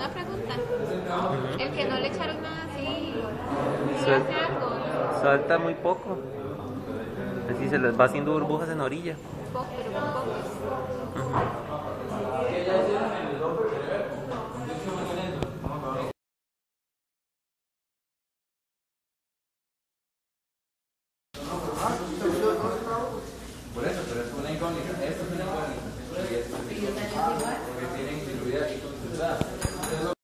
una pregunta. El que no le echaron nada así, ¿sí Suel- hace algo? Suelta muy poco. Así se les va haciendo burbujas en la orilla. Poco, pero muy pocos. Por eso, pero es una incógnita.